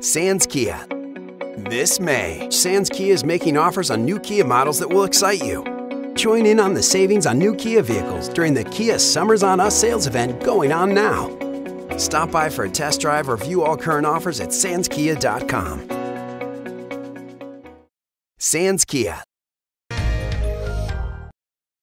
Sands Kia. This May, Sands Kia is making offers on new Kia models that will excite you. Join in on the savings on new Kia vehicles during the Kia Summers on Us sales event going on now. Stop by for a test drive or view all current offers at sandskia.com. Sands Kia.